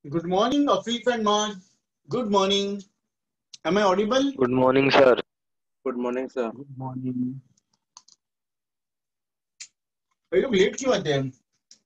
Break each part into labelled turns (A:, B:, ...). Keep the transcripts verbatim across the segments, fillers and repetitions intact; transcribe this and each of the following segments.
A: Good morning, Afif and Maj. Good morning. Am I audible?
B: Good morning, sir.
C: Good morning, sir.
A: Good morning. भाई लोग late क्यों आते हैं?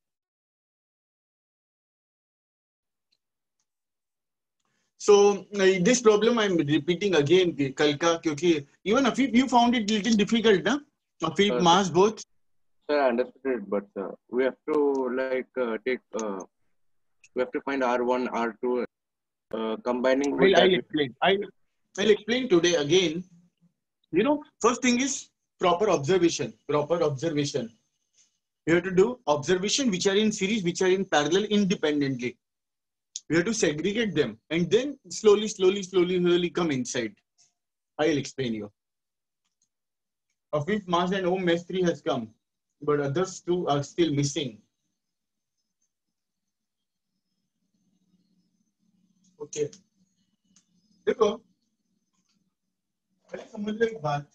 A: So uh, this problem I'm repeating again, कल का क्योंकि even Afif you found it little difficult, ना? Afif,
C: Sir,
A: Maj both.
C: sir, I understood it, but uh, we have to like uh, take. Uh, we have to find R one, R two, uh, combining with
A: I'll,
C: that.
A: I'll explain. I'll, I'll explain today again. You know, first thing is proper observation. Proper observation. You have to do observation which are in series, which are in parallel independently. We have to segregate them and then slowly, slowly, slowly, slowly come inside. I'll explain you. Afif, Maj and Om Mesh three has come, but others two are still missing. Okay. देखो पहले समझ लो एक बात.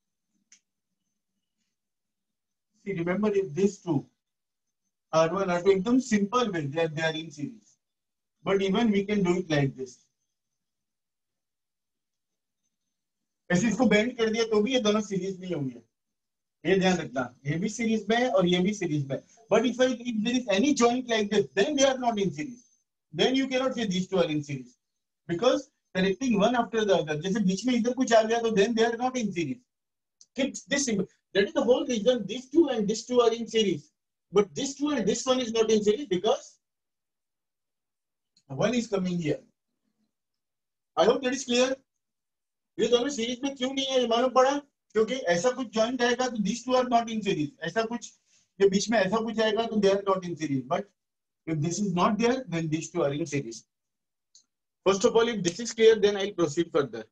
A: See, remember if these two R one, R two एकदम simple way they are, they are in series. But even we can do it like this. ऐसे इसको bend कर दिया तो भी ये दोनों सीरीज नहीं होंगे. ये ध्यान रखना, ये भी सीरीज में है और ये भी सीरीज में. But if I if there is any joint like this, then they are not in series. Then you cannot say these two are in series because connecting one after the other. जैसे बीच में इधर कुछ आ गया तो then they are not in series. Keep this simple. That is the whole reason these two and these two are in series. But this two and this one is not in series because one is coming here. I hope that is clear. ये दोनों series में क्यों नहीं है ये मालूम पड़ा क्योंकि ऐसा कुछ जॉइंट आएगा तो these two are not in series. ऐसा कुछ ये बीच में ऐसा कुछ आएगा तो they are not in series. But if this is not there, then these two are in series. First of all, if this is clear, then I'll proceed further.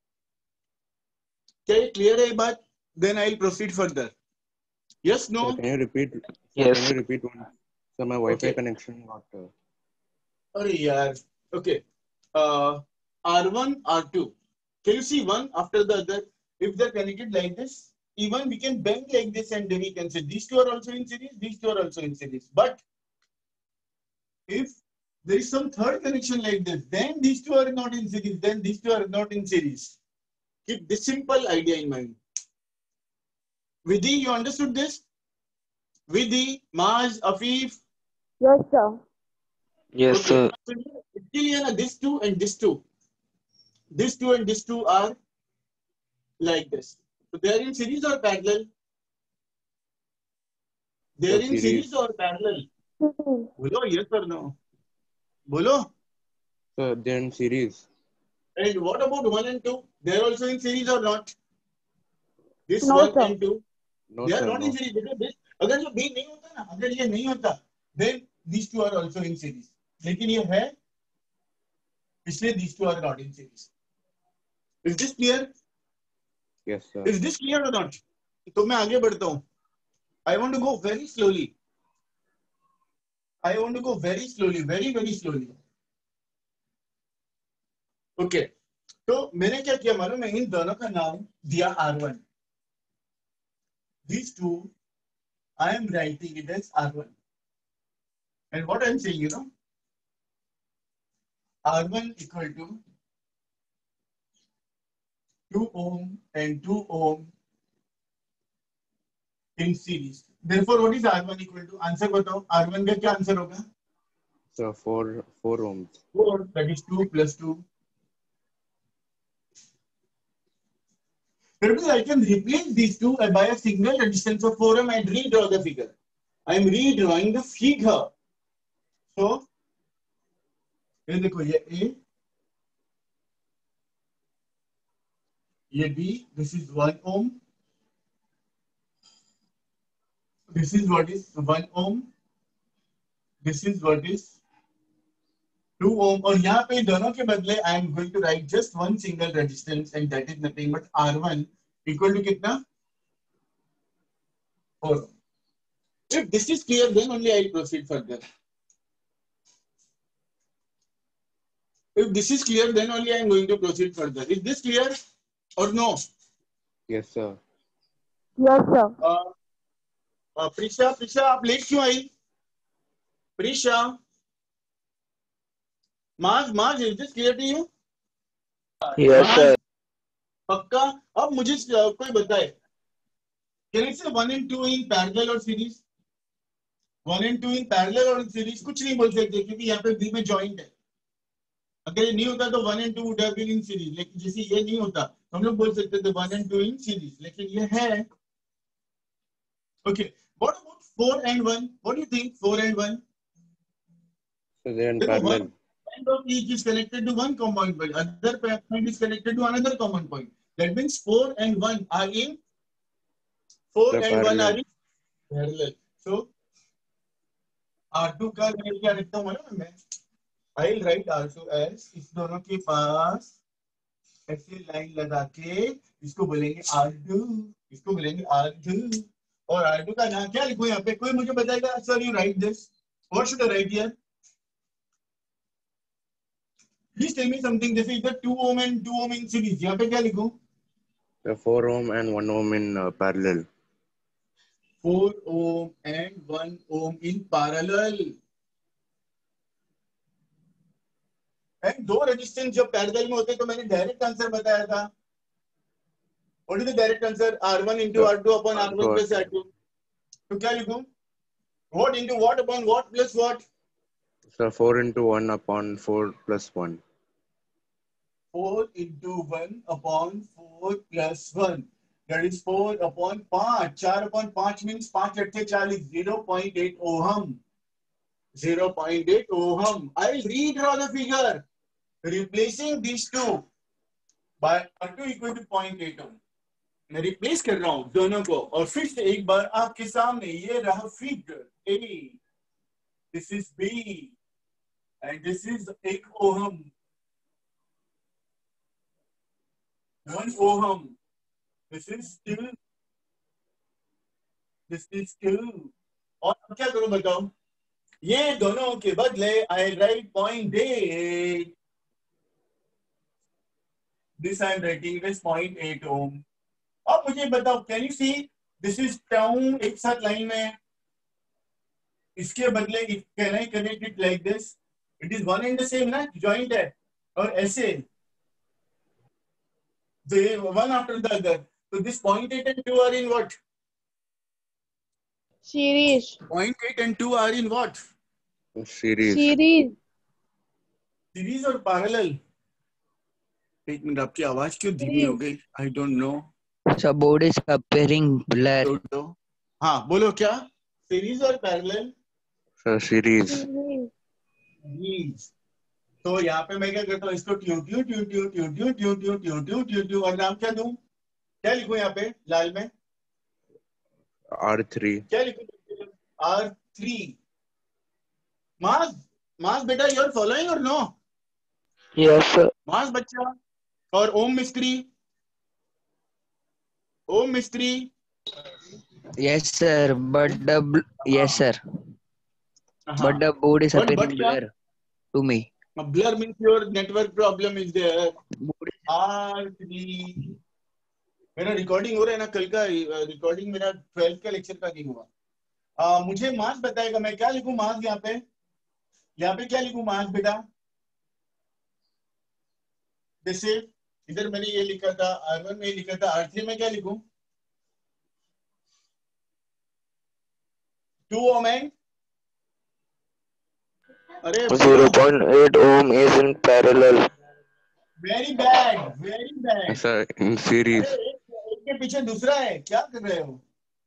A: क्या ये clear है ये बात? Then I'll proceed further. Yes, no?
D: Sir, can you repeat? Sir,
B: Yes.
D: Can you repeat one? So my Wi-Fi
A: Okay.
D: connection got. Uh,
A: अरे यार. Okay. Uh, R one, R two. Can you see one after the other? If they're connected like this, even we can bend like this and then we can say these two are also in series, these two are also in series. But if there is some third connection like this, then these two are not in series, then these two are not in series. Keep this simple idea in mind. Vidhi, you understood this? Vidhi, Maj, Afif.
E: Yes, sir.
B: Yes,
A: Okay.
B: sir.
A: So it's clear na, this two and this two. This two and this two are like this. So they are in series or parallel? They are
D: Sir,
A: in
D: series.
A: series or parallel?
E: Hmm.
A: Bolo, yes or no? Bolo.
D: so they're in series.
A: And what about one and two? They are also in series or not? This
E: No,
A: one
E: sir.
A: and two.
D: No,
A: They are
D: sir,
A: not in
D: no.
A: series. Because this, अगर ये B नहीं होता ना, अगर ये नहीं होता, then these two are also in series. लेकिन ये है, इसलिए these two are not in series. Is this clear?
D: Yes, sir.
A: Is this clear or not? तो मैं आगे बढ़ता हूँ. I want to go very slowly. I want to go very slowly, very very slowly. Okay. तो मैंने क्या किया मालूम है इन दोनों का नाम दिया R one. These two, I am writing it as R one. And what I am saying, you know, R one equal to two ohm and two ohm in series. Therefore, what is R one equal to? Answer बताओ. R one का क्या answer होगा?
D: So four four ohms.
A: four, that is two plus two. Therefore, I can replace these two by a single resistance of four ohm and redraw the figure. I am redrawing the figure. So, ये देखो ये A, ये B, this is one ohm. This is what is one ohm. This is what is two ohm. और यहाँ पे दोनों के बदले I am going to write just one single resistance and that is nothing but R one equal to कितना? four ohm. If this is clear, then only I will proceed further. If this is clear, then only I am going to proceed further. Is this clear or no?
D: Yes, sir.
E: Yes, sir.
A: Uh, uh, Prisha, Prisha, आप late क्यों आई? Prisha, Mars, Mars, is this clear to you?
B: Yes,
A: Mars,
B: sir.
A: पक्का? अब मुझे uh, कोई बताए, can it say one and two in parallel or series? One and two in parallel or in series? कुछ नहीं बोल सकते क्योंकि यहाँ पे B में joint है. अगर ये नहीं होता तो one and two would have been in series. लेकिन जैसे ये नहीं होता हम लोग बोल सकते थे one and two in series. लेकिन ये है. Okay. What about four and one? What do you think? Four and one?
D: So they are in
A: देखो,
D: parallel.
A: one point of each is connected to one common point. Other point is connected to another common point. That means four and one are in. Four
D: They're
A: and one are
D: parallel.
A: in parallel. So R two का मैं क्या लिखता हूँ ना मैं? I'll write R two as इस दोनों के पास ऐसे लाइन लगा के इसको बोलेंगे R two, इसको बोलेंगे R two और R two का नाम क्या लिखूं यहाँ पे? कोई मुझे बताएगा? Sir, you write this. What should I write here? Please tell me something. जैसे इधर two ohm and two ohm in series. यहाँ पे क्या लिखूं?
D: The four ohm and one ohm in uh, parallel.
A: four ohm and one ohm in parallel. And दो resistance जब parallel में होते तो मैंने डायरेक्ट आंसर बताया था. What is the direct answer? R one into
D: So,
A: R two upon R one
D: R
A: plus
D: two.
A: R two. तो क्या लिखूं? What into what upon what plus what?
D: So four into one upon four plus one.
A: four into one upon four plus one. That is four upon five. four upon five means five अट्ठे चालीस. zero point eight ohm. zero point eight ohm. I'll redraw the figure. Replacing these two by R two equal to zero point eight ohm. मैं replace कर रहा हूं दोनों को और फिर से एक बार आपके सामने ये रहा figure A. This is B and this is एक ohm. One ohm. This is still. This is still. और अब क्या करूं बताओ? ये दोनों के बदले I write point eight. This I am writing as zero point eight ohm. अब मुझे बताओ, can you see? This is term एक साथ लाइन में. इसके बदले can I connect it like this? It is one and the same ना, joint है. और ऐसे they one after the other. So this zero point eight and two are in what?
E: Series.
A: zero point eight and two are in what?
D: Series.
E: Series.
A: Series और parallel. एक minute, आपकी आवाज क्यों धीमी हो गई? I don't know.
B: So board is appearing blur.
A: हाँ बोलो क्या? Series और parallel?
D: So series.
E: Series.
A: Series. तो यहाँ पे मैं क्या करता हूँ? इसको ट्यू ट्यू ट्यू ट्यू ट्यू ट्यू ट्यू ट्यू ट्यू ट्यू ट्यू ट्यू और नाम क्या दूं? क्या लिखूं यहाँ पे लाल में?
D: R three.
A: क्या लिखूं? R three. Mars, Mars बेटा, you are following or no?
B: Yes, sir.
A: Mars बच्चा. और ओम मिस्त्री. ओम मिस्त्री.
B: Yes, sir. But the bl- yes, sir.
A: हाँ.
B: But the board is
A: But-
B: appearing
A: but क्या?
B: blur to me.
A: Blur means your network problem is there.
B: Board is-
A: R three. मेरा recording हो रहा है ना? कल का रिकॉर्डिंग मेरा ट्वेल्थ का लेक्चर का नहीं हुआ. आ, मुझे मार्क्स बताएगा. मैं क्या लिखूं मार्क्स यहाँ पे? यहाँ पे क्या लिखूं मार्क्स बेटा? जैसे इधर मैंने ये लिखा था आर वन में लिखा था, आर थ्री में क्या लिखूं? टू ओम एंड अरे
B: zero point eight ohm is in parallel.
A: Very bad, very bad.
D: So in series.
A: एक के पीछे दूसरा है, क्या कर रहे हो?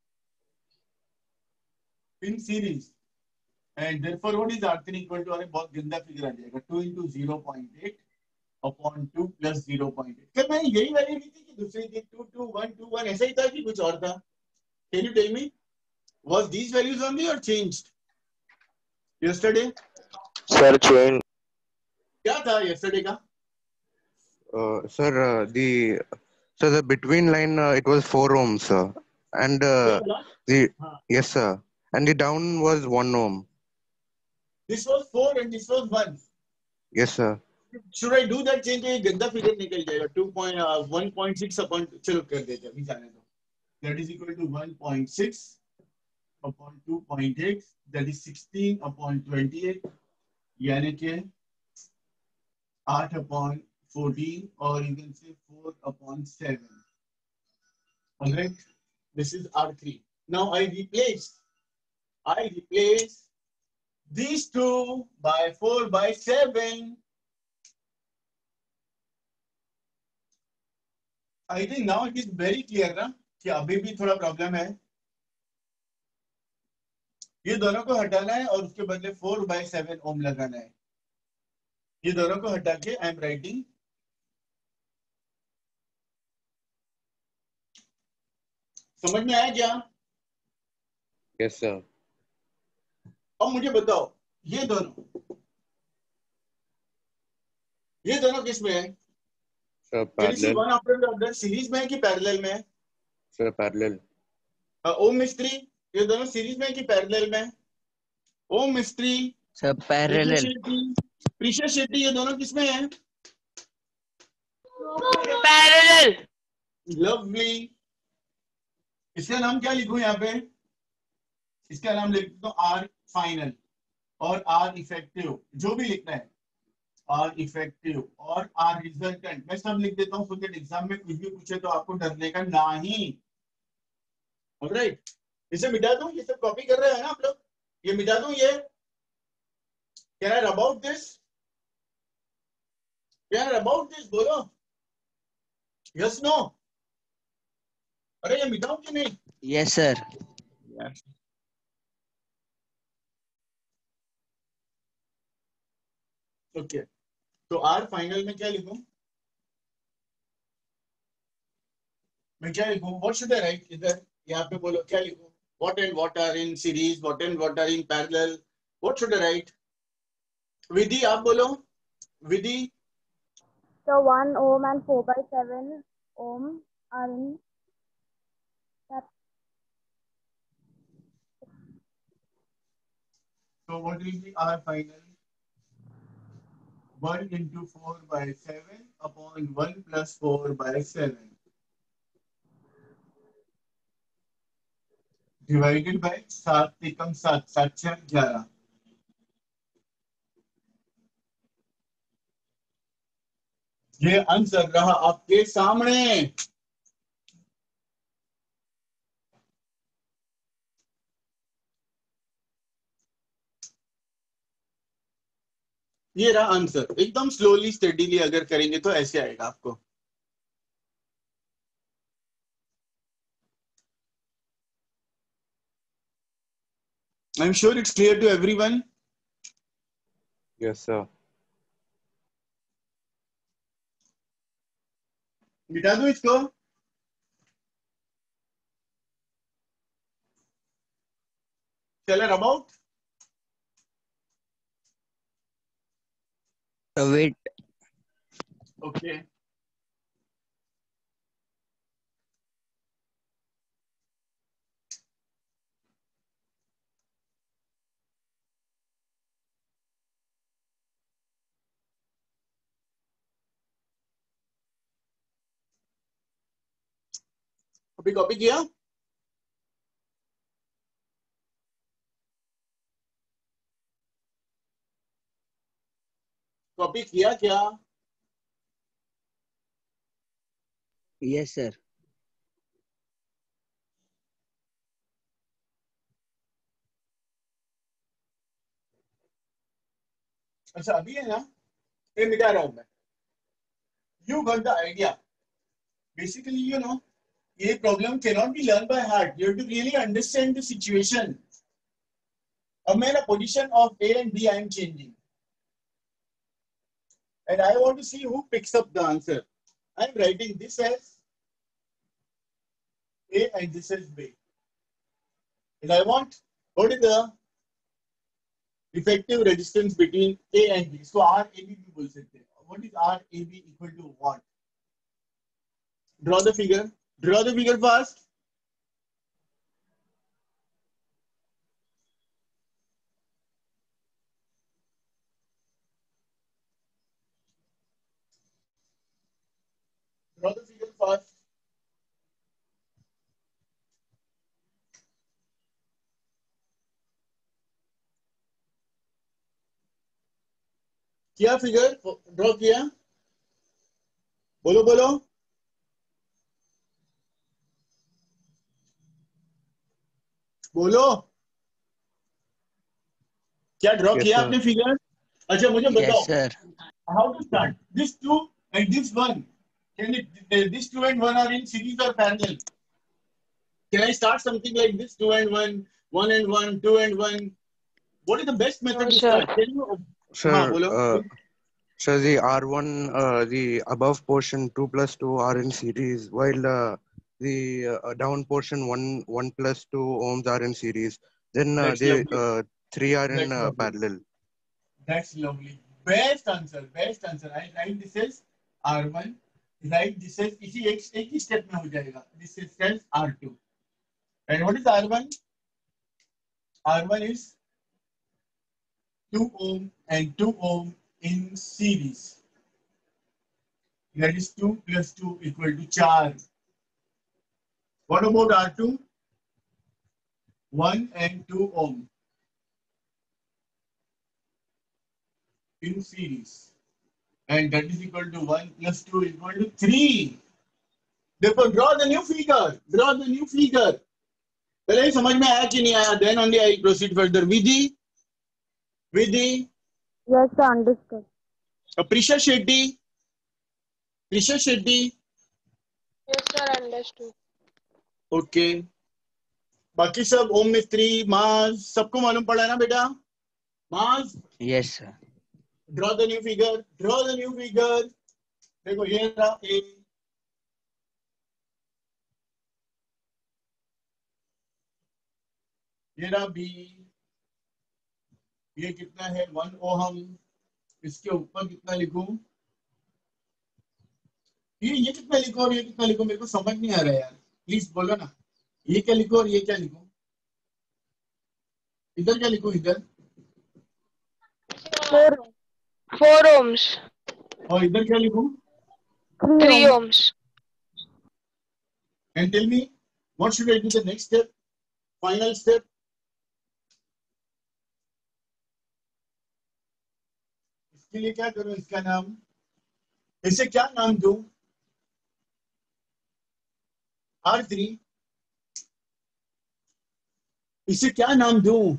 A: In series. And therefore what is R three equal to? अरे बहुत गंदा फिगर आ जाएगा. Two into zero point eight upon two plus zero point eight. क्या मैंने यही वैल्यू ली थी कि दूसरी थी? two two one two one ऐसा ही था कि कुछ और था? Can you tell me? Was these values only or changed? Yesterday?
B: Sir, change.
A: क्या था yesterday का?
D: Uh, sir, uh, the so the between line uh, it was four ohms, sir, and uh, the
A: हाँ.
D: yes, sir, and the down was one ohm.
A: This was four and this was one.
D: Yes, sir.
A: Should I do that change? ये गंदा figure निकल जाएगा. two point one point six upon चलो कर देते अभी जाने दो. That is equal to one point six upon two point eight. That is sixteen upon twenty-eight. यानी कि eight upon fourteen, or you can say four upon seven. All right. This is R three. Now I replace, I replace these two by four by seven. I think now it is very clear ना कि अभी भी थोड़ा problem है. ये दोनों को हटाना है और उसके बदले फोर बाय सेवन ओम लगाना है. ये दोनों को हटा के आई एम राइटिंग. समझ में आया क्या?
D: Yes, sir.
A: अब मुझे बताओ, ये दोनों ये दोनों किस में है?
D: Sir,
A: Can you see
D: parallel.
A: one after the other? Series में है कि पैरेलल में है?
D: Sir, parallel.
A: ओम मिस्त्री, ये दोनों सीरीज में है कि पैरेलल में है? ओम मिस्त्री,
B: Sir,
A: प्रीशा
B: parallel.
A: शेट्टी, प्रीशा शेट्टी, ये दोनों किस में है?
B: Parallel.
A: लवली. इसका नाम क्या लिखूं यहाँ पे? इसका नाम लिख दो आर फाइनल और आर इफेक्टिव, जो भी लिखना है. आर इफेक्टिव और आर रिजल्टेंट मैं सब लिख देता हूँ, सो दैट एग्जाम में कुछ भी पूछे तो आपको डरने का नहीं. ऑलराइट. इसे मिटा दूं? ये सब कॉपी कर रहे हैं ना आप लोग? ये मिटा दूं ये? Can I about this? Can I about this? बोलो यस नो. अरे ये मिटाऊं कि नहीं?
B: Yes, sir.
A: ओके. तो आर फाइनल में क्या लिखूं? मैं क्या लिखूं? What should I write? इधर यहाँ पे बोलो क्या लिखूं? What and what are in series? What and what are in parallel? What should I write? विधि आप बोलो. विधि.
E: So one ohm and four by seven ohm are in that.
A: So what will be R final? one into four by seven upon one plus four by seven. Divided by सात एकम सात, सात चार ग्यारह. ये answer रहा आपके सामने. ये रहा आंसर. एकदम स्लोली स्टेडीली अगर करेंगे तो ऐसे आएगा आपको. I'm sure it's clear to everyone.
D: Yes, sir.
A: मिटा दूं इसको? Tell her about.
B: Uh, Wait.
A: Okay. अभी कॉपी किया? कॉपी किया क्या?
B: Yes, sir.
A: अच्छा अभी है ना? ये मिटा रहा हूं मैं. You got the idea. Basically, you know, ये problem cannot be learned by heart. You have to really understand the situation. अब मैं ना position of A and B I am changing, and I want to see who picks up the answer. I am writing this as A and this as B, and I want what is the effective resistance between A and B. So R A B भी बोल सकते हैं. What is R A B equal to what? Draw the figure. Draw the figure fast. Draw the figure fast. किया figure draw किया? बोलो बोलो बोलो, क्या ड्रॉ
D: Yes,
A: किया
D: sir.
A: आपने फिगर? अच्छा मुझे
B: Yes,
A: बताओ,
B: sir.
A: how to start? This two and this one, can it, this two and one are in series or parallel? Can I start something like this? Two and one, one and one, two and one. What is the best method
F: No,
A: to
F: sir.
A: start? Can you?
D: Sir,
A: हाँ बोलो.
D: uh, sir, the R one, uh, the above portion two plus two are in series, while uh, the uh, down portion one one plus two ohms are in series. Then uh,
A: That's
D: they
A: lovely.
D: uh, three are in
A: That's
D: uh,
A: lovely.
D: parallel.
A: That's lovely. Best answer. Best answer. I write this as R one. Write this as इसी एक एक ही step में हो जाएगा. This is as R two. And what is R one? R one is two ohm and two ohm in series. That is two plus two equal to four. What about R two? one and two ohm in series. And that is equal to one plus two equal to three. Therefore, draw the new figure. Draw the new figure. पहले ही समझ में आया कि नहीं आया? Then only I proceed further. Vidhi, Vidhi,
E: Yes, sir, understood.
A: Prisha Shetty, Prisha Shetty.
F: Yes, sir, understood.
A: Okay. बाकी सब ओम मिस्त्री, मास, सबको मालूम पड़ा है ना बेटा? मास.
B: Yes, sir.
A: Draw the new figure. Draw the new figure. देखो ये रहा A. ये रहा B. ये कितना है? One ohm. इसके ऊपर कितना लिखूं? ये ये कितना लिखो और ये कितना लिखो? मेरे को समझ नहीं आ रहा है यार. प्लीज बोलो ना. ये क्या लिखो और ये क्या लिखो? इधर क्या लिखो? इधर
F: Four, four ohms.
A: और इधर क्या लिखूं?
E: Three,
F: Three
E: ohms.
F: ohms.
A: And tell me, what should I do the next step? Final step? इसके लिए क्या करूं? इसका नाम, इसे क्या नाम दूं? R three. इसे क्या नाम दूं?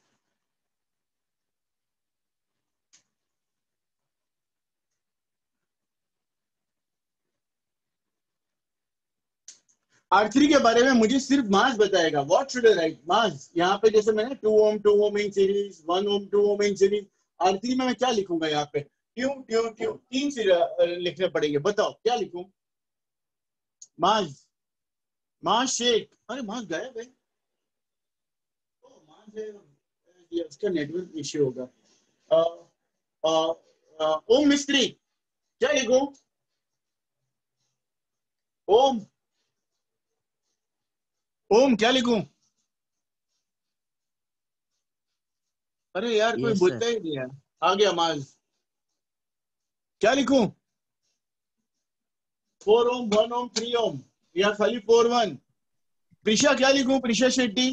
A: आर थ्री के बारे में मुझे सिर्फ मास बताएगा. What should I write? मास. यहाँ पे जैसे मैंने two ohm two ohm in series, one ohm two ohm in series. R three में मैं क्या लिखूंगा? यहाँ पे क्यों क्यों क्यों तीन से लिखने पड़ेंगे. बताओ क्या लिखूं? मास, मास शेख. अरे मास गायब है. ओ मास है. ये उसका नेटवर्क इश्यू होगा. ओम मिस्त्री, क्या लिखूं? ओम, ओम क्या लिखूं? अरे यार कोई
B: Yes,
A: बोलता
B: sir.
A: ही नहीं है. आ गया मास. क्या लिखूं? Four ohm, one ohm, three ohm या खाली फोर वन? प्रिशा क्या लिखूं? प्रिशा शेट्टी.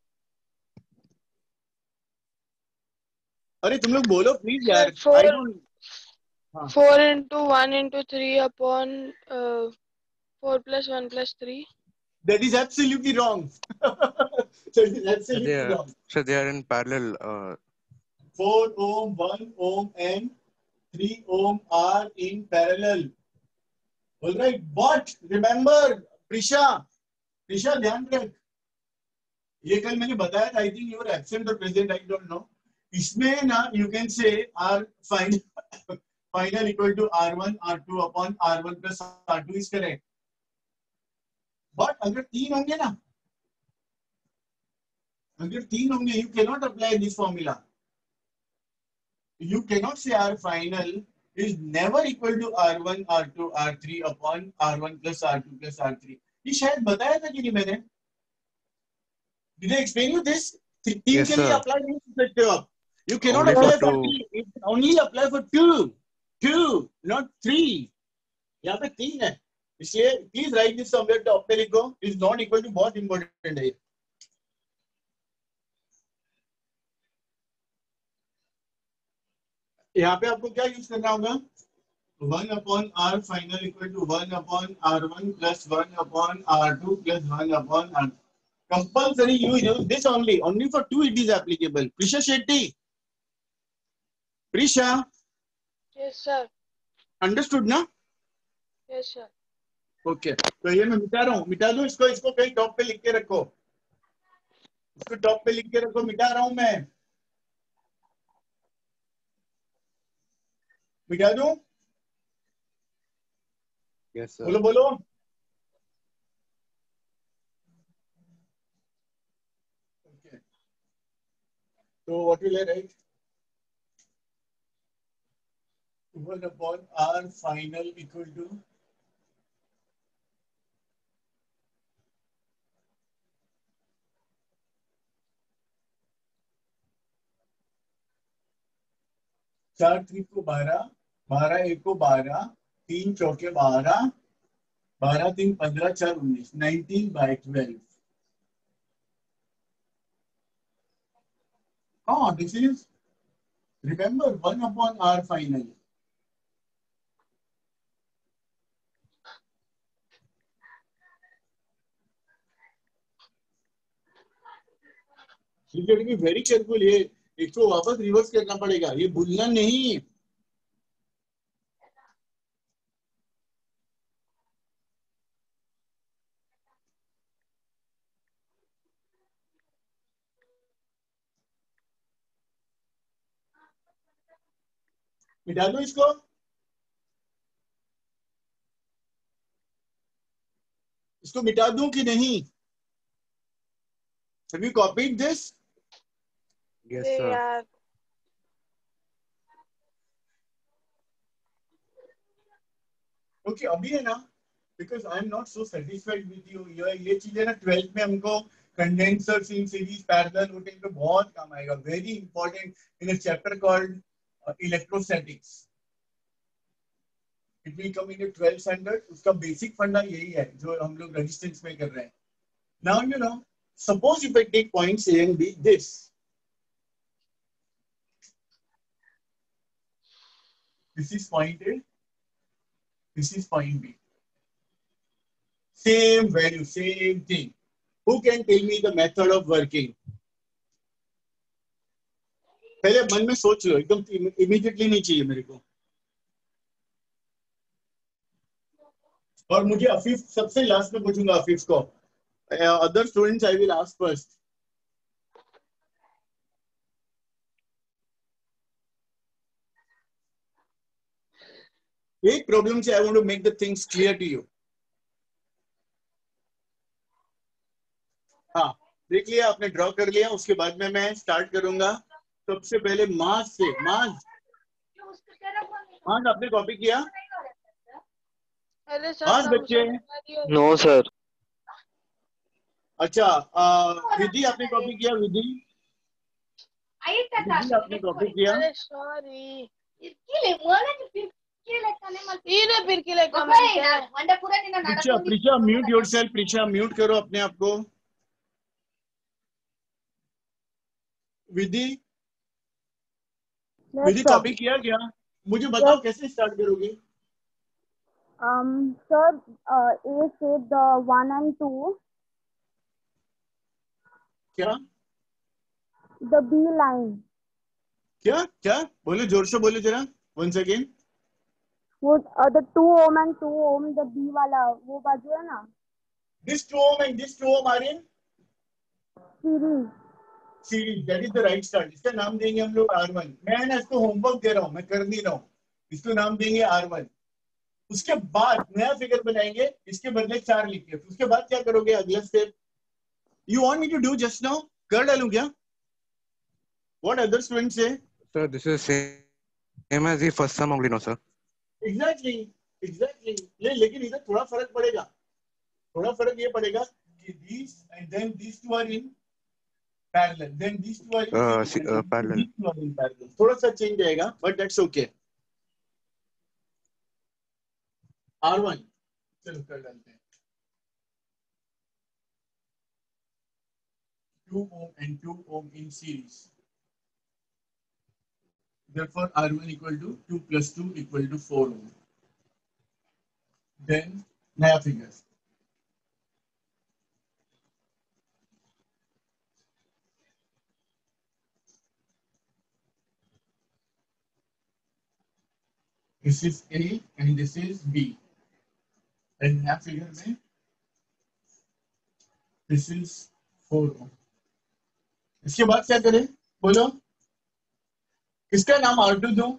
A: अरे तुम लोग बोलो प्लीज
F: Sir,
A: यार.
F: four,
A: I don't. हाँ.
F: four into one into three upon uh, four plus one plus three.
A: That is absolutely wrong. That is
D: They
A: absolutely
D: are,
A: wrong.
D: so they are in parallel. Uh,
A: four ohm, one ohm and three ohm are in parallel. All right. But remember, Prisha, Prisha ध्यान रख. ये कल मैंने बताया था. I think you were absent or present. I don't know. इसमें ना you can say R final final equal to R one R two upon R one plus R two is correct. But अगर तीन होंगे ना, अगर तीन होंगे, you cannot apply this formula. You cannot say R final is never equal to R one R two R three upon R one plus R two plus R three. ये शायद बताया था कि नहीं मैंने? Did I explain you this? तीन
D: Yes,
A: के लिए
D: sir.
A: apply नहीं कर सकते हो आप. You cannot
D: Only
A: apply
D: for
A: for
D: two.
A: three. You can only apply for two. Two, not three. यहाँ पे तीन है. इसलिए please write this somewhere top पे लिखो. Is not equal to बहुत important है. यहाँ पे आपको क्या यूज करना होगा, one upon R final equal to one upon R one plus one upon R two plus one upon R. Compulsory you use this only. Only for two it is applicable. Prisha Shetty. Prisha.
F: Yes, sir.
A: Understood ना?
F: Yes, sir.
A: Okay. तो ये मैं मिटा रहा हूँ. मिटा दूँ इसको. इसको कहीं टॉप पे लिख के रखो. इसको टॉप पे लिख के रखो. मिटा रहा हूँ मैं. मिटा दूँ?
D: Yes, sir.
A: बोलो बोलो. Okay. So what will I write? one upon R final equal to चार त्रिक को बारह, बारह एक को बारह, तीन चौके बारह, बारह तीन पंद्रह, चार उन्नीस, नाइनटीन बाई ट्वेल्व. हाँ, this is remember one upon R final. You get be very careful. ये इसको वापस रिवर्स करना पड़ेगा. ये भूलना नहीं. मिटा दो इसको. इसको मिटा दूं कि नहीं? Have you copied this?
D: Yes,
F: Hey,
D: sir.
F: यार.
A: Okay, अभी है ना, because I am not so satisfied with you. ये ये चीजें ना ट्वेल्थ में हमको condensers in series parallel routing पे बहुत काम आएगा. Very important in a chapter called electrostatics. It will come in twelfth standard. उसका बेसिक फंडा यही है जो हम लोग रेजिस्टेंस में कर रहे हैं. Now you know, suppose if I take points A and B, this. This is point A. This is point B. Same value, same thing. Who can tell me the method of working? पहले मन में सोच लो. एकदम immediately नहीं चाहिए मेरे को. और मुझे अफीफ सबसे लास्ट में पूछूंगा अफीफ को. Other students I will ask first. एक प्रॉब्लम से I want to make the things clear to you. हाँ, देख लिया आपने, ड्रॉ कर लिया. उसके बाद में मैं स्टार्ट करूंगा. सबसे पहले मास से. मास मास आपने कॉपी किया?
F: अरे सर,
A: मास
F: नाम
A: बच्चे.
B: No, sir.
A: अच्छा, विधि आपने कॉपी किया? विधि विधि आपने कॉपी किया?
F: अरे सॉरी. इधर फिर के लिए कमेंट है.
A: Prisha Prisha mute yourself. Prisha mute करो अपने आप को. Vidhi
E: Yes,
A: Vidhi
E: sir.
A: Copy किया क्या? मुझे बताओ कैसे स्टार्ट करोगे?
E: Um, sir, uh, A said the one and two.
A: क्या
E: The B line.
A: क्या क्या बोलो, जोर से बोलो जरा. Once again.
E: वो uh, the two ohm and two ohm, the B वाला वो बाजू है ना,
A: this two ohm and this two ohm are in
E: series.
A: Series. That is the right start. इसका नाम देंगे हम लोग आर वन. मैं ना इसको होमवर्क दे रहा हूँ, मैं कर नहीं रहा हूँ. इसको नाम देंगे आर वन. उसके बाद नया फिगर बनाएंगे. इसके बदले चार लिख के. उसके बाद क्या करोगे अगला step? You want me to do just now? कर डालूं क्या? व्हाट अदर स्टूडेंट्स से?
D: Sir, this is same, same as the first sum only, no, sir.
A: Exactly exactly. ले लेकिन इधर थोड़ा फर्क पड़ेगा. थोड़ा फर्क ये पड़ेगा कि these and then these two are in parallel, then these two are in
D: Uh,
A: series,
D: see, uh,
A: and
D: parallel.
A: these two are in parallel. थोड़ा सा चेंज आएगा, but that's okay. Are one चलो कर डालते हैं. two ohm and two ohm in series. Therefore, R one equal to two plus two equal to four ohm. Then, नया figure. This is A and this is B. And नया figure में this is four ohm. इसके बाद क्या करें? बोलो. किसका नाम R two दूं?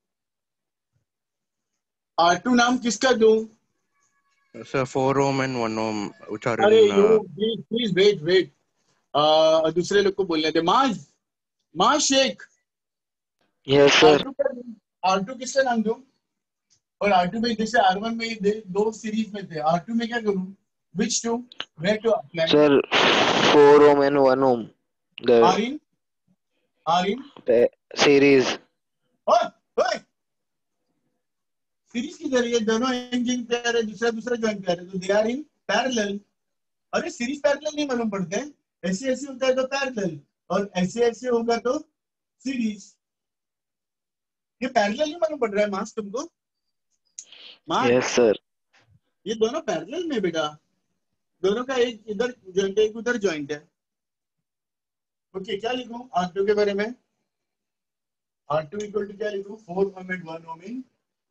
A: R two नाम किसका दूं?
D: Sir, four ohm and one ohm, which are
A: अरे
D: in. Uh,
A: you please please wait wait. uh, दूसरे लोग को बोलने दे. माज माज Sheikh.
B: Yes, sir.
A: R two का R two किसका नाम दूं? और R two में जैसे R one में दे- दो सीरीज में थे. R two में क्या करूं? Which two? Where to apply?
B: Sir, four ohm and one ohm. The
A: R in R in
B: pa- series.
A: ओए ओए सीरीज की जरिए दोनों इंजन पेयर है. दूसरा दूसरा ज्वाइन पेयर है तो दे आर इन पैरेलल. अरे सीरीज पैरेलल नहीं मालूम पड़ते हैं. ऐसे ऐसे होता है तो पैरेलल और ऐसे ऐसे होगा तो सीरीज. ये पैरेलल नहीं मालूम पड़ रहा है मास तुमको? मास
B: Yes, sir.
A: ये दोनों पैरेलल में बेटा. दोनों का एक इधर ज्वाइंट है एक उधर ज्वाइंट है. ओके क्या लिखूं R two के बारे में? R two इक्वल टू क्या लिखूं? Four ohm and one ohm in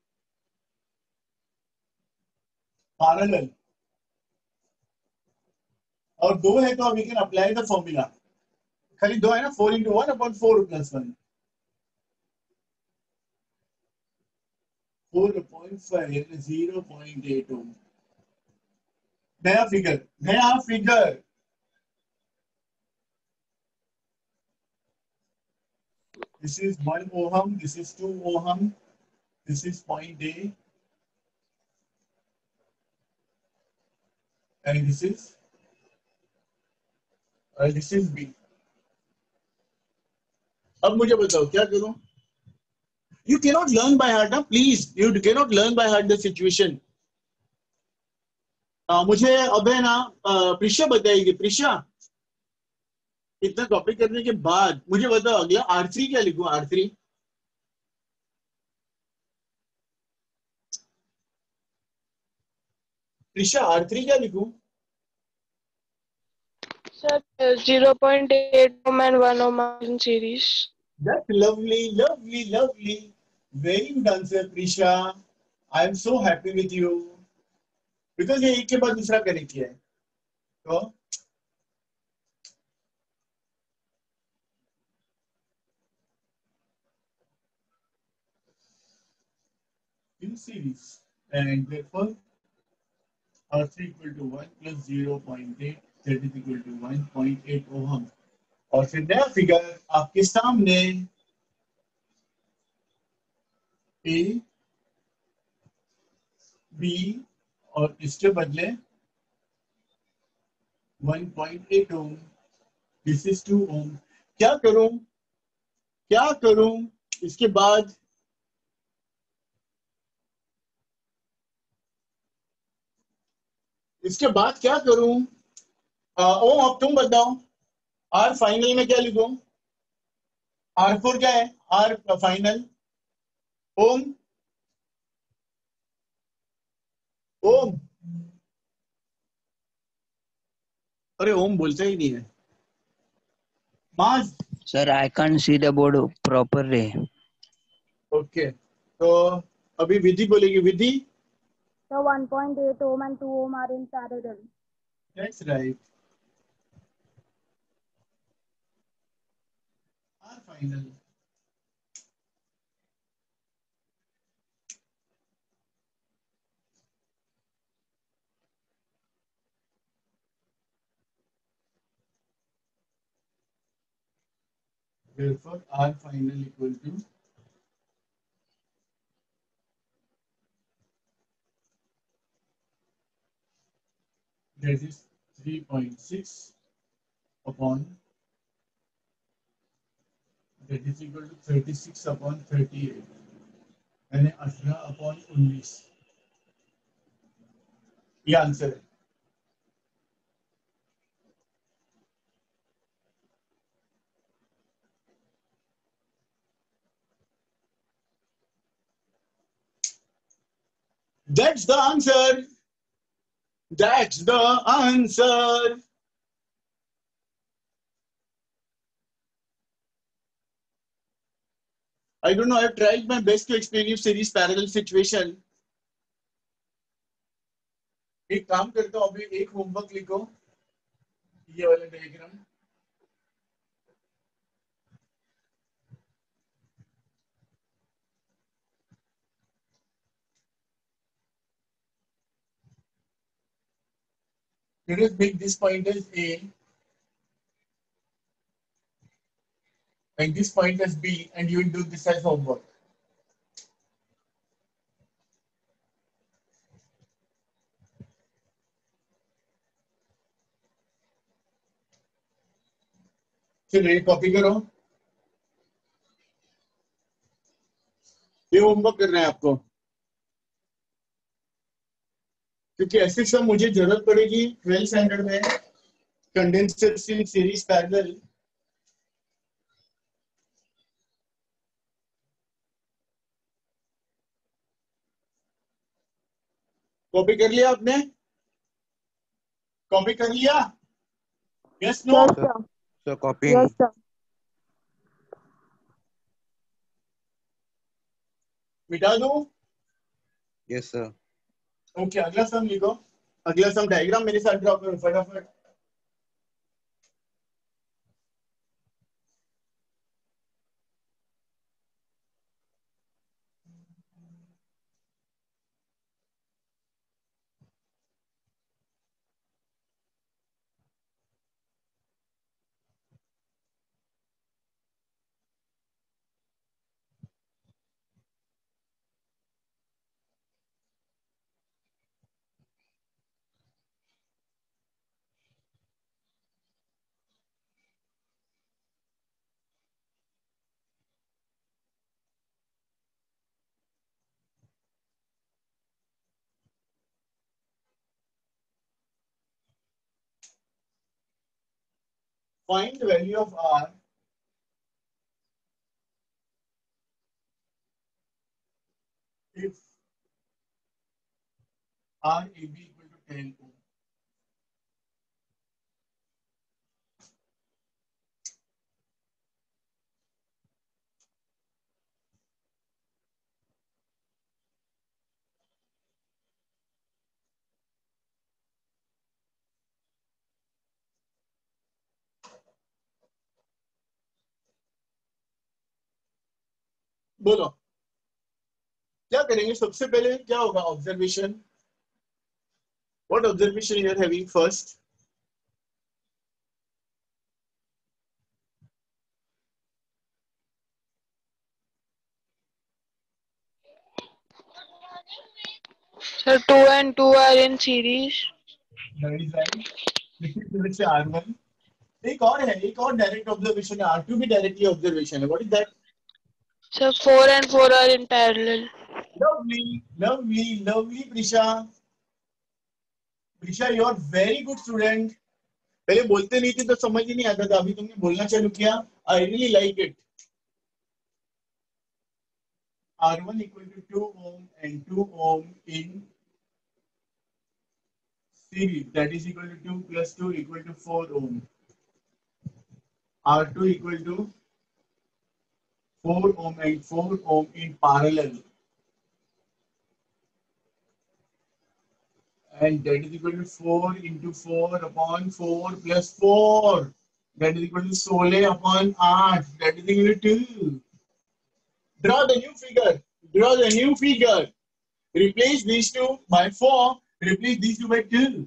A: parallel. और दो है तो we can apply the formula. खाली दो है ना. Four into one upon four plus one. Four point five zero point eight ohm. नया फिगर नया figure. This is one ohm. This is two ohm. This is point A. And this is uh, this is B. अब मुझे बताओ क्या करूं? You cannot learn by heart, ना please. You cannot learn by heart the situation. uh, मुझे अब है ना uh, प्रिशा बताएगी. प्रिशा इतना कॉपी करने के बाद मुझे बताओ अगला R three क्या लिखूं? R three Prisha R three क्या लिखूं?
F: Sir, uh, zero point eight ohm and one ohm are in series.
A: That's lovely, lovely, lovely. Very good answer, Prisha. I am so happy with you. Because ये एक के बाद दूसरा connect किया है. तो in series and therefore R three equal to one plus zero point eight that is equal to one point eight ohm. और फिर नया फिगर आपके सामने A B और इसके बदले one point eight ohm. This is two ohm. क्या करूं? क्या करूं? इसके बाद इसके बाद क्या करूं? ओम अब तुम बताओ. आर फाइनल में क्या लिखूं? आर फोर क्या है? R final ohm ohm. अरे ओम बोलता ही नहीं है. माज
B: Sir, I can't see the board properly.
A: Okay तो अभी विधि बोलेगी. Vidhi.
E: So one point eight ohm and two ohm are in parallel.
A: That's right. R final therefore R final equal to that is three point six upon that is equal to thirty-six upon thirty-eight. यानी अठारह upon उन्नीस. ये answer है. That's the answer. That's the answer. I don't know. I've tried my best to explain you series parallel situation. एक काम करता हूँ, अभी एक होमवर्क लिखो, ये वाला diagram. You just make this point as A and this point as B, and you will do this as homework. चलिए कॉपी करो. ये होमवर्क कर रहे हैं आपको, क्योंकि ऐसे सब मुझे जरूरत पड़ेगी ट्वेल्थ स्टैंडर्ड में. Condenser in series parallel. Copy कर लिया आपने? कॉपी कर लिया? Yes no?
E: Yes, sir.
D: So copying.
E: Yes, sir.
A: मिटा दो.
D: Yes, sir.
A: ओके, अगला सम लिखो. अगला सम डायग्राम मेरे साथ ड्रॉ करो फटाफट. Find the value of R if R A B equal to ten ohm. बोलो क्या करेंगे? सबसे पहले क्या होगा? Observation. What observation you are having first?
F: Sir, two and two are in series.
A: That is right. Let's say R one. एक और है, एक और डायरेक्ट ऑब्जर्वेशन है. R two भी डायरेक्टली ऑब्जर्वेशन है. What is that?
F: Sir, four and four are in parallel.
A: Lovely, lovely, lovely, Prisha. Prisha, you are very good student. पहले बोलते नहीं थे तो समझ ही नहीं आता था, अभी तुमने बोलना चालू किया. I really like it. R one equal to two ohm and two ohm in series. That is equal to two plus two equal to four ohm. R two equal to four ohm and four ohm in parallel. And that is equal to four into four upon four plus four. That is equal to sixteen upon eight. That is equal to two. Draw the new figure. Draw the new figure. Replace these two by four. Replace these two by two.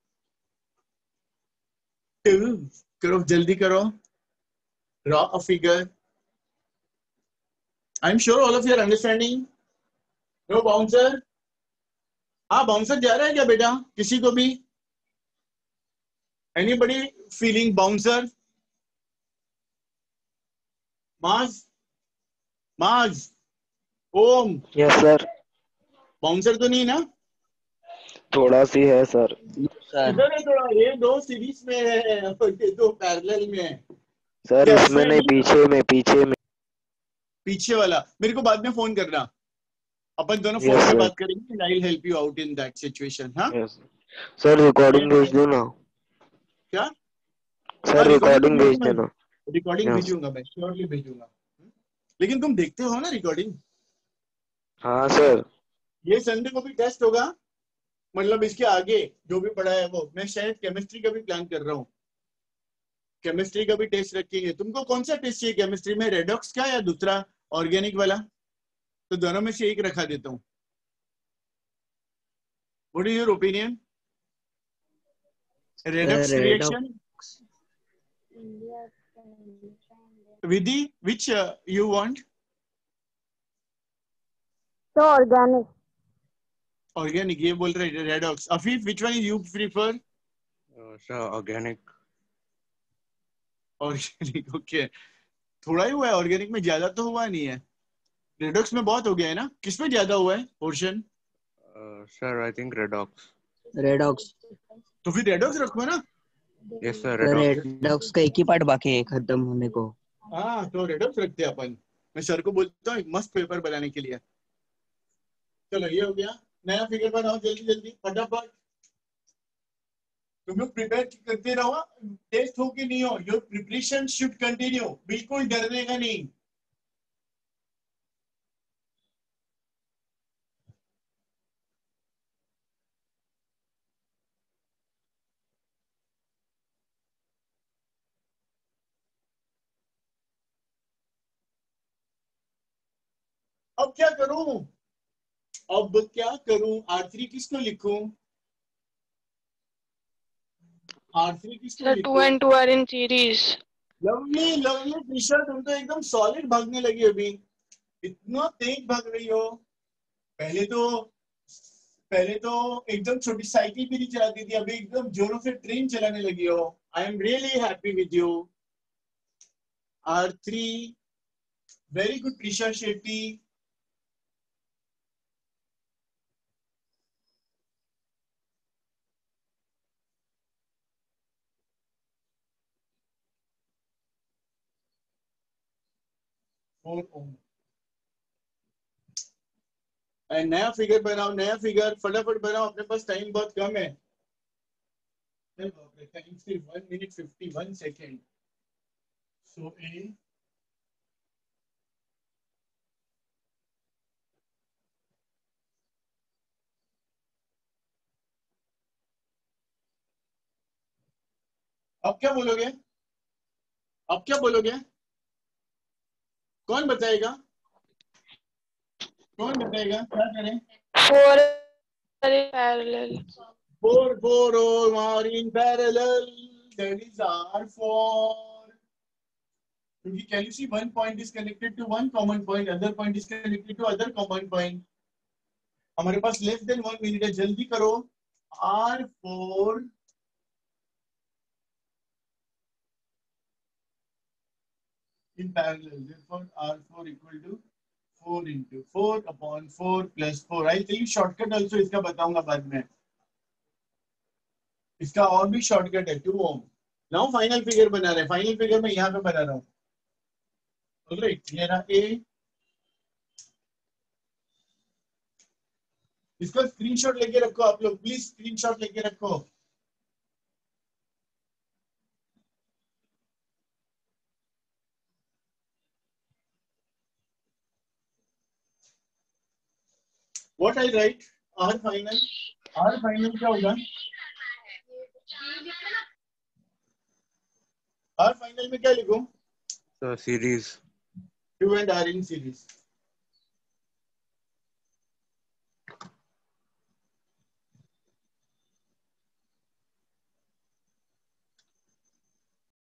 A: Two. Karo, jaldi karo. Draw a figure. I'm sure all of you are understanding. No bouncer. हाँ bouncer जा रहा है क्या बेटा? किसी को भी? Anybody feeling bouncer? Maz? Maz? Om?
B: Yes, sir.
A: Bouncer तो नहीं ना?
B: थोड़ा सी है सर. सर
A: इधर है थोड़ा. ये दो सीरीज में है, ये दो पैरेलल में है.
B: सर
A: Yes,
B: इसमें
A: sir.
B: नहीं, पीछे में पीछे में
A: पीछे वाला मेरे को बाद में फोन करना. अपन दोनों
G: Yes,
A: फोन पे
G: sir.
A: बात करेंगे, I will help you out in that situation. हाँ
G: Yes. सर रिकॉर्डिंग भेज दो ना.
A: क्या?
G: सर
A: हाँ, रिकॉर्डिंग तो
G: रिकॉर्डिंग भेज
A: भेजूंगा,
G: देना.
A: Recording
G: Yes.
A: भेजूंगा मैं, श्योरली भेजूंगा. लेकिन तुम देखते हो ना रिकॉर्डिंग?
G: हाँ सर.
A: ये संडे को भी टेस्ट होगा, मतलब इसके आगे जो भी पढ़ा है वो. मैं शायद केमिस्ट्री का भी प्लान कर रहा हूँ, केमिस्ट्री का भी टेस्ट रखेंगे. तुमको कौन सा टेस्ट चाहिए केमिस्ट्री में, रेडॉक्स का या दूसरा ऑर्गेनिक वाला? तो दोनों में से एक रखा देता हूँ. What is your opinion? Redox reaction Vidhi, which uh, you want?
E: So organic.
A: Organic, ये बोल रहे redox. Afif, which one you prefer?
D: Uh, sir, organic.
A: Organic, okay. थोड़ा ही हुआ है ऑर्गेनिक में, ज्यादा तो हुआ नहीं है. रेडॉक्स में बहुत हो गया है ना. किसमें ज्यादा हुआ है portion?
D: Uh, sir, I think redox.
B: Redox.
A: तो फिर रेडॉक्स रखो ना.
D: Yes, sir,
B: sir
D: redox.
B: Redox का एक ही पार्ट बाकी है खत्म होने को.
A: हाँ, तो रेडॉक्स रखते हैं अपन. मैं सर को बोलता हूँ एक मस्त पेपर बनाने के लिए. चलो ये हो गया. नया फिगर बनाओ जल्दी जल्दी फटाफट. तुम लोग प्रिपेयर करते रहो. टेस्ट हो कि नहीं हो, योर प्रिपरेशन शुड कंटिन्यू. बिल्कुल डरने का नहीं. अब क्या करूं, अब क्या करूं? आर थ्री किसको लिखूं? आर थ्री किसको
F: Sir, two
A: लिखूं?
F: and two are in series.
A: Lovely lovely Trisha, तुम तो एकदम सॉलिड भागने लगी अभी. इतना तेज भाग रही हो. पहले तो पहले तो एकदम छोटी साइकिल भी नहीं चलाती थी, अभी एकदम जोरों से ट्रेन चलाने लगी हो. I am really happy with you. R three, very good Trisha Shetty. नया फिगर बनाओ, नया फिगर फटाफट बनाओ, अपने पास टाइम बहुत कम है. टाइम सिर्फ one minute fifty one second. So uh अब क्या बोलोगे? अब क्या बोलोगे? कौन बताएगा? कौन बताएगा क्या करें?
F: Four are in parallel.
A: Four, four all are in parallel. That is R four. Can you see one point is connected to one common point, other point is connected to other common point. हमारे पास less than one minute है, जल्दी करो. R four in parallel. Therefore, R four equal to four into four upon four plus four. I'll tell you shortcut also. इसका बताऊंगा बाद में. इसका और भी शॉर्टकट है, टू ओम. नाउ फाइनल फिगर बना रहे हैं. फाइनल फिगर में यहाँ पे बना रहा हूँ. ऑलराइट, ये रहा ए. इसका स्क्रीनशॉट लेके रखो आप लोग, प्लीज स्क्रीनशॉट लेके रखो. What I write? R final. R final क्या होगा? R final में क्या लिखूं?
D: So series.
A: Two and R in series.